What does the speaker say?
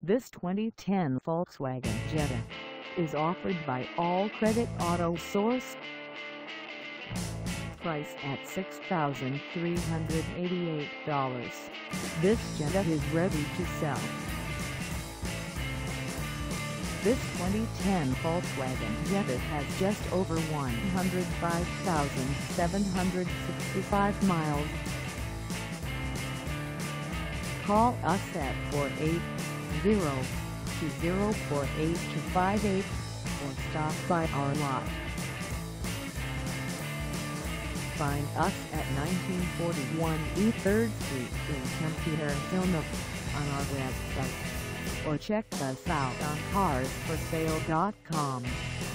This 2010 Volkswagen Jetta is offered by All Credit Auto Source. Price at $6,388. This Jetta is ready to sell. This 2010 Volkswagen Jetta has just over 105,765 miles. Call us at 480-204-8258 or stop by our lot. Find us at 1941 E 3rd Street in Tempe, Arizona on our website, or check us out on carsforsale.com.